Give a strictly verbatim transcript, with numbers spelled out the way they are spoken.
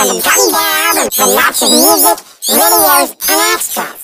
find the Gummy album with lots of music, videos, and extras.